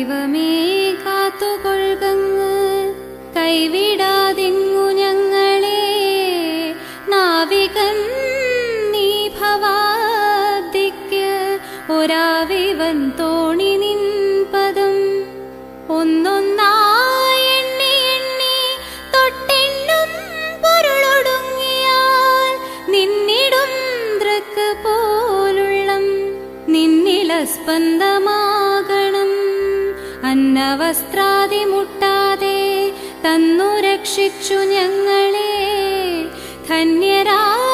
ദൈവമേ കാത്തുകൊള്ളുകങ്ങ് കൈവിടാതിങ്ങു ഞങ്ങളെ. നാവികൻ നീ ഭവാബ്ദിക്ക് ഒരാവിവൻ തോണി നിൻ പദം. ഒന്നൊന്നായി എണ്ണി എണ്ണി തൊട്ടെണ്ണും പൊരുളൊടുങ്ങിയാൽ നിന്നിടും ദൃക്ക് പോലുള്ളം നിന്നിളസ്പന്ദമാകണം. അന്നവസ്ത്രാദി മുട്ടാതെ തന്നു രക്ഷിച്ചു ഞങ്ങളെ. ധന്യരാ